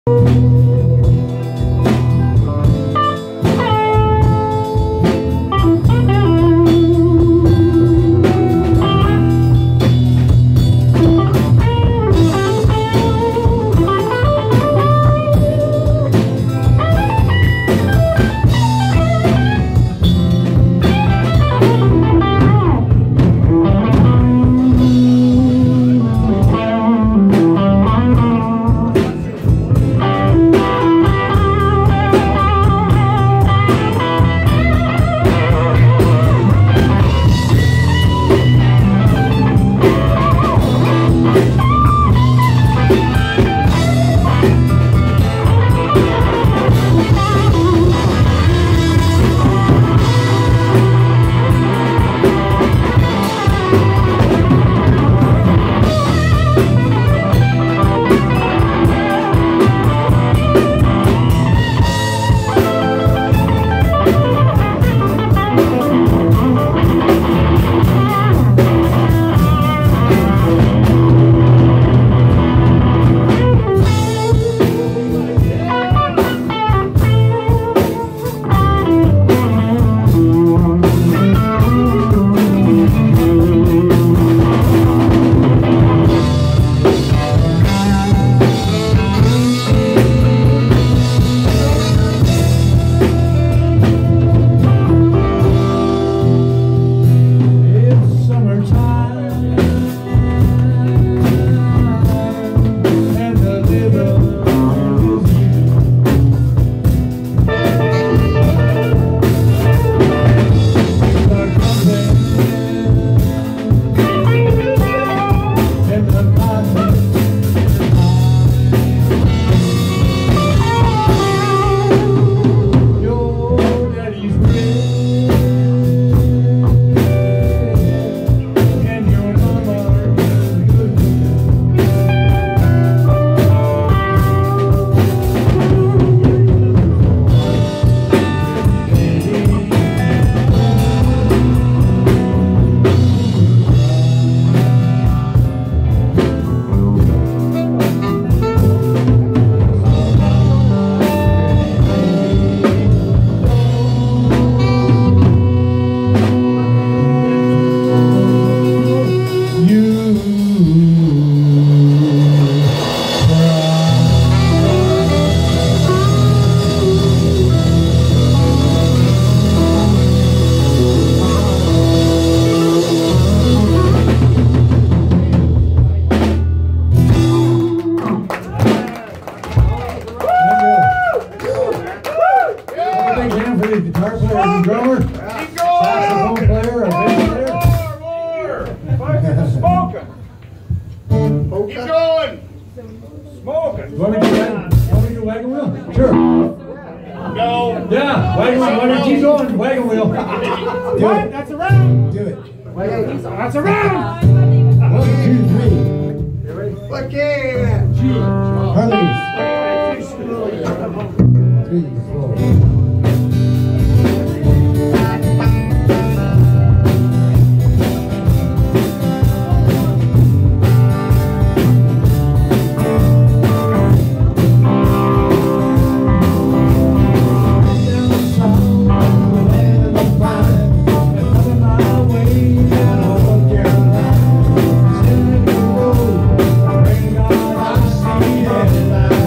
Yeah.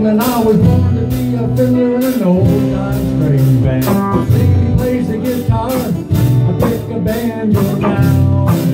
and I was born to be a fiddler in an old-time string band. He plays the guitar, I pick a banjo down.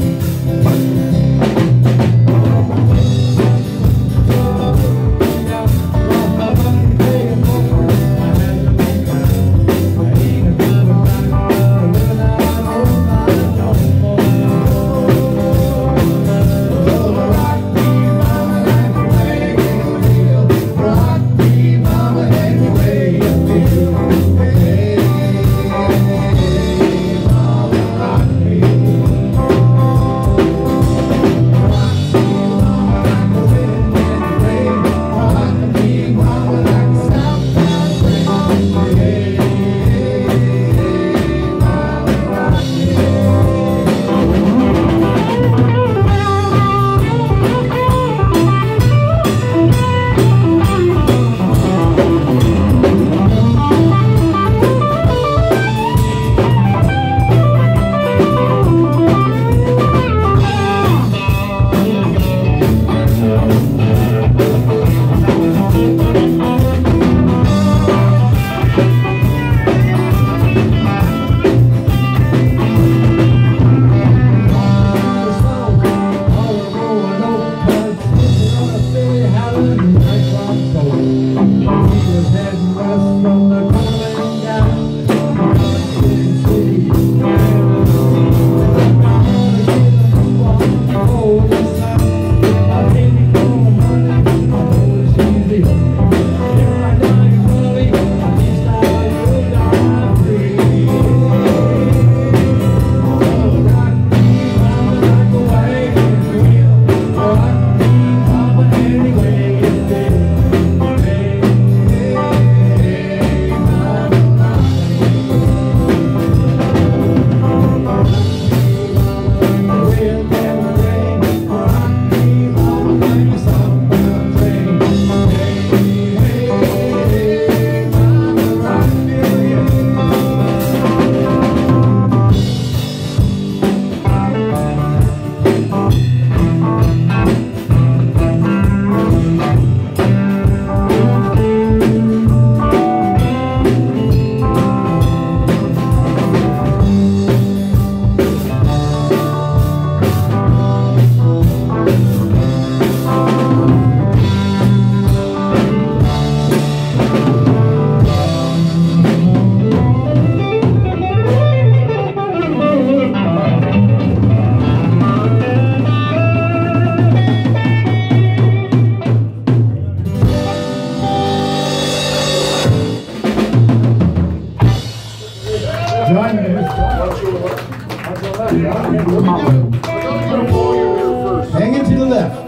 Hanging to the left.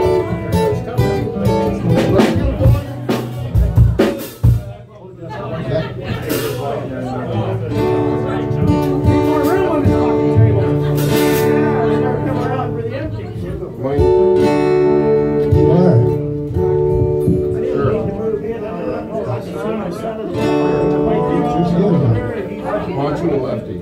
On to the lefty.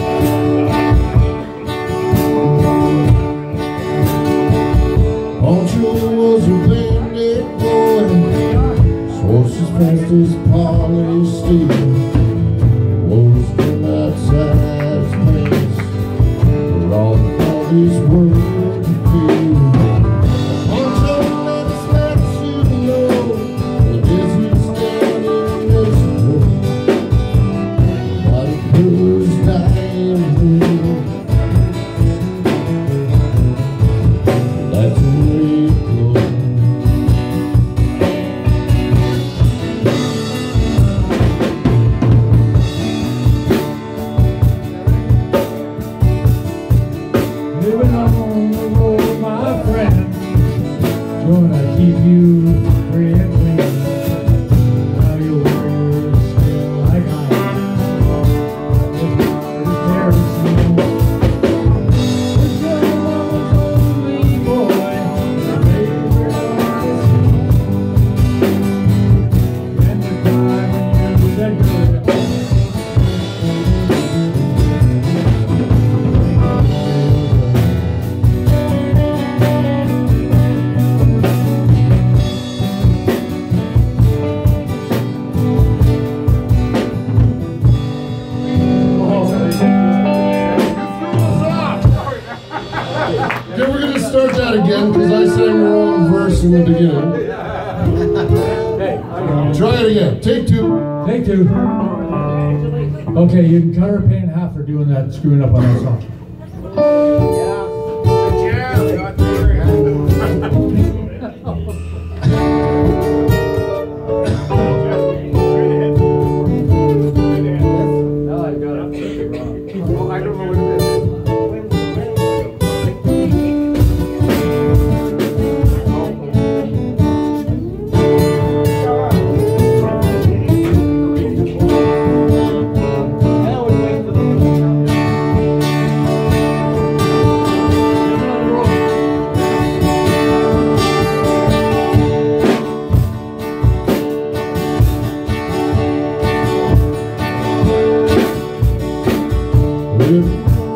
Won't again, because I sang the wrong verse in the beginning. Try it again. Take two. Take two. Okay, you can cut her pay in half for doing that, screwing up on that song. Good.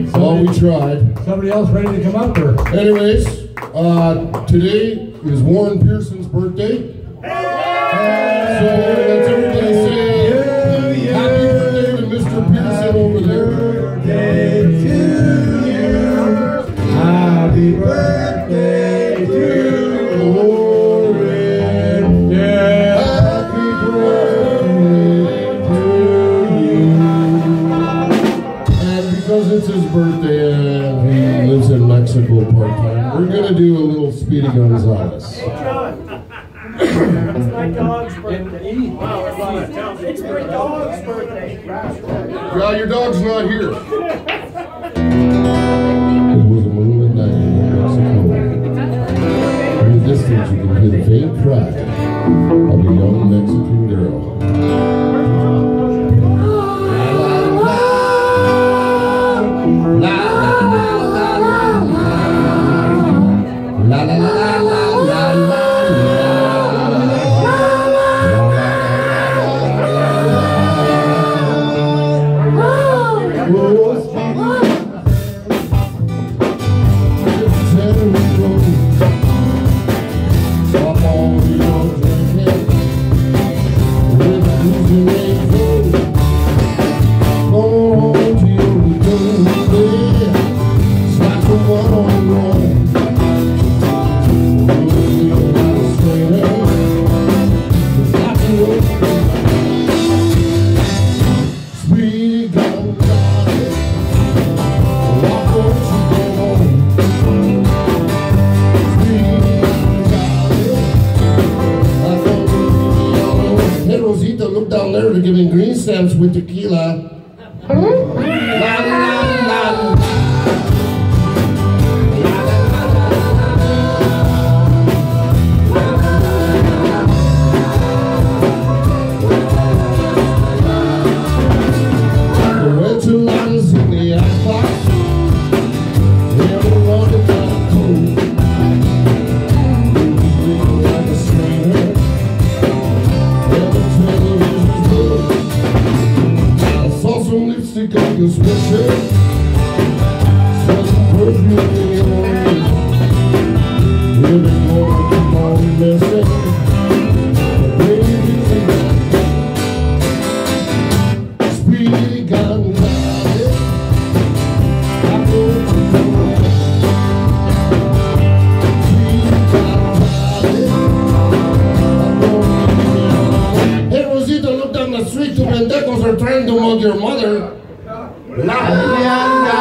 Pete? Well, we tried. Somebody else ready to come up or? Anyways, today is Warren Pearson's birthday. So let's everybody say happy birthday to Mr. Pearson over there. Birthday to you. Happy birthday to Warren. Yeah. Happy birthday to you. And because it's his birthday and he lives in Mexico part-time, we're going to do a little Speedy Gonzales. It's my dog's birthday. Wow, it's my dog's birthday. Yeah, your dog's not here. It was a moonlit night in Mexico. In the distance, you can hear the faint cry of a young Mexican girl. La la la la la la la la. Look down there, they're giving green stamps with tequila. La, la, la. The red two lines in the icebox. Everyone to got cold. Like a stranger. Some lipstick on your sweatshirt. Some perfume in your eyes. Every morning keep on messing. Baby, Speedy Gonzales, I go to the way. Speedy Gonzales, I go to the way. Hey Rosita, look down the street, two pendejos are trying to mug your mother. La la la.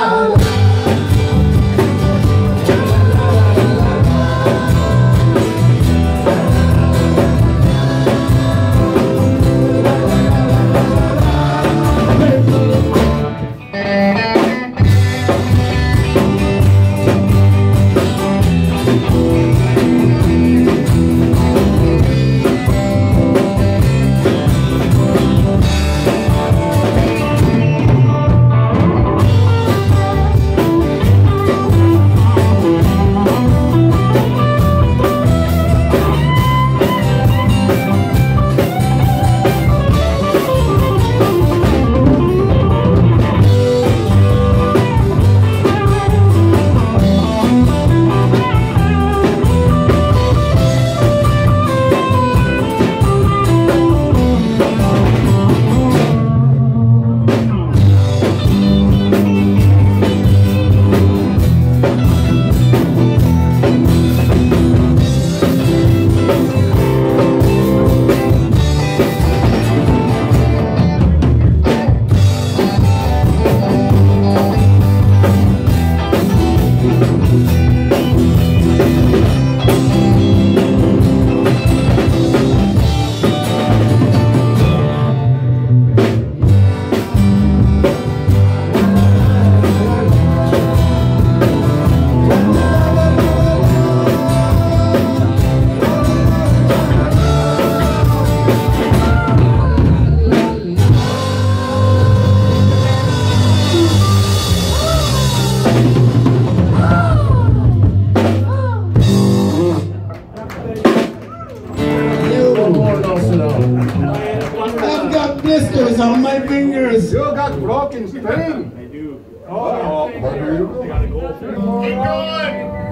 I've got blisters on my fingers. You got broken string. I do. Oh, Keep going.